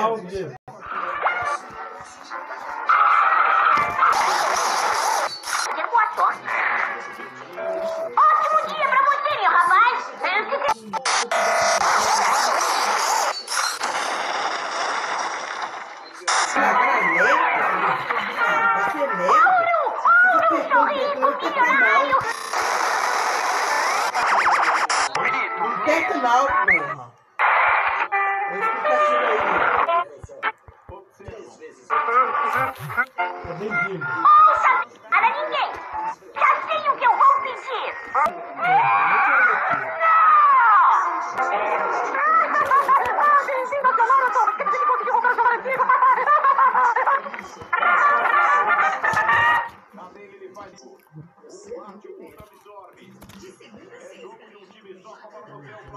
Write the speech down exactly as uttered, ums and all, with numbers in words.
mal dele. Boa sorte. Ótimo dia pra você, meu rapaz. Milionário! Tenta não, porra. É bem-vindo. Ouça, nada ninguém. Já sei o que eu vou pedir. Bem-vindo ao Marathon. Você conseguiu comprar seu marido. Ele faz o arte, o absorve. É jogo de um time só, Copa do Mundo.